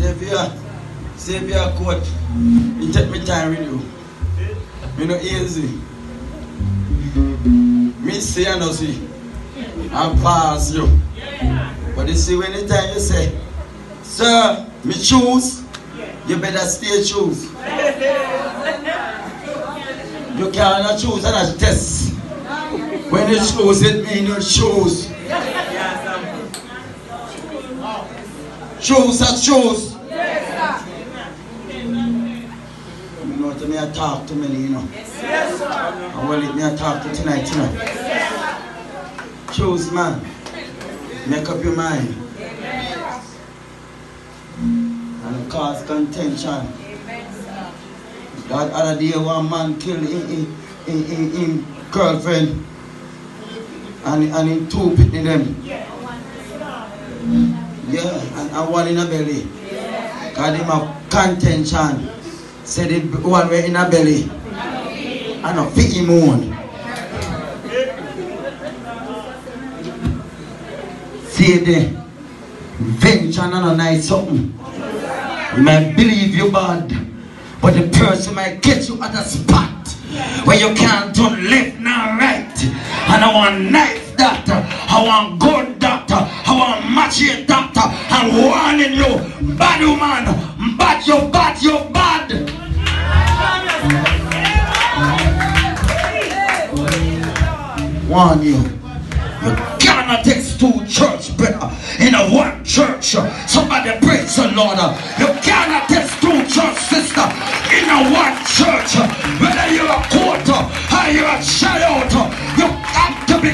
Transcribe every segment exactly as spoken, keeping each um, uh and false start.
Savior, Savior court. You take me time with you. You know easy. Me say and no see. And pass you. But you see when the time you say, sir, me choose, you better stay choose. You cannot choose and a test. When you choose it means you choose. Choose and choose. You know to me I talk to many, you know. I will let me I talk to tonight, you know. Choose, man. Make up your mind. And cause contention. That other day one man killed his girlfriend and, and he two pitney them. Yeah, and, and one in a belly. Cause him have contention. Said it one way in a belly. And a fit him on. See the venture and a nice something. You might believe you bad, but the person might get you at a spot where you can't turn left nor right. And I want knife doctor, I want gun doctor, I want machete doctor. I'm warning you, bad woman, bad you bad, you bad. Warn you. You cannot take two church, brother, in a one church. Somebody praise the Lord. You cannot take two church, sister, in a one church. Whether you're a quarter or you're a child, you have to be.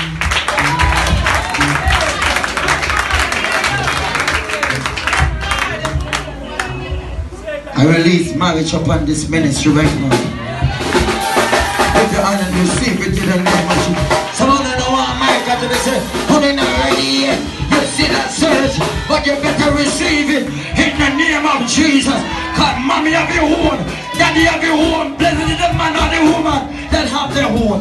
I release marriage upon this ministry right now. Put your hand and receive it in the name of Jesus. Some of them don't want marriage to be said, oh, they're not ready yet. You see that surge, but you better receive it in the name of Jesus. Because mommy have your own, daddy have your own, blessed is the man or the woman that have their own.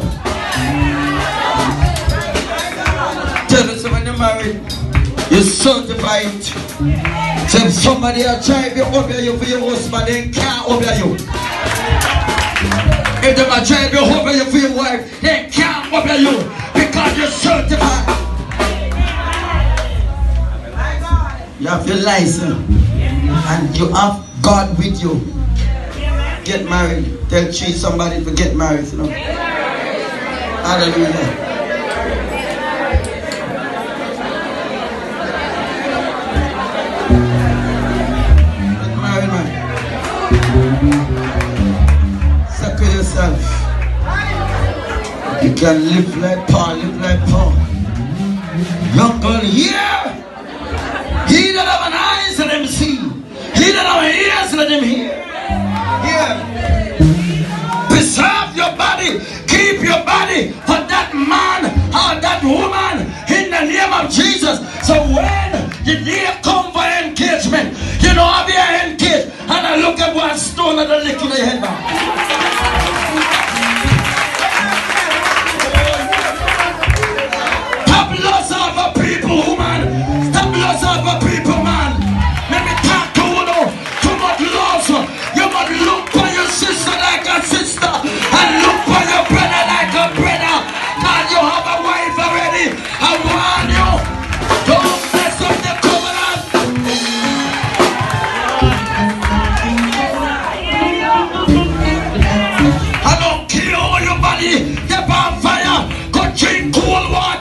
Tell us when you're married, you certify it. So if somebody are trying to obey you for your husband, they can't obey you. If they are trying to obey you for your wife, they can't obey you because you're certified. You have your license and you have God with you. Get married. Tell treat somebody to get married. You know? Hallelujah. You can live like Paul, live like Paul. Young girl, hear. He that have an eyes, let him see. He that have ears, let him hear. Hear. Preserve your body. Keep your body for that man or that woman in the name of Jesus. So when the day come for engagement, you know I'll be engaged and I look at one stone and I lick in the head now. Lots of a people, woman. Stop lots of a people, man. Let me talk to you know. Too much loss. You must look for your sister like a sister and look for your brother like a brother. Now you have a wife already. I warn you. Don't mess up the covenant. I don't care all your body. Get on fire. Go drink cool water.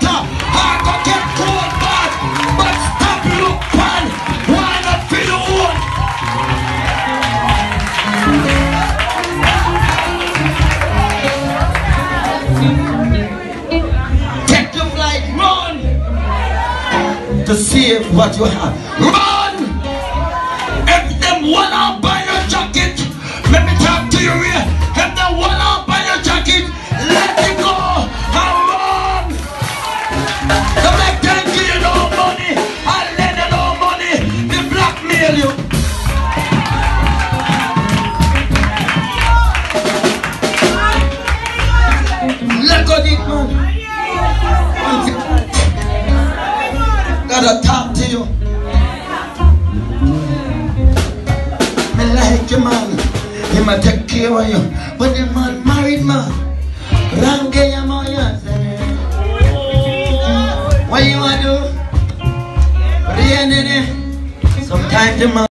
To save what you have. Run! If them wanna buy your jacket, let me talk to you here. If them wanna buy your jacket, let it go and run! Don't make them give you no money and lend you no money. They blackmail you. Let go this man. Gotta talk to you. the man. He might take care of you. But the man married man. Range ya moya. What you want to do? Sometimes the man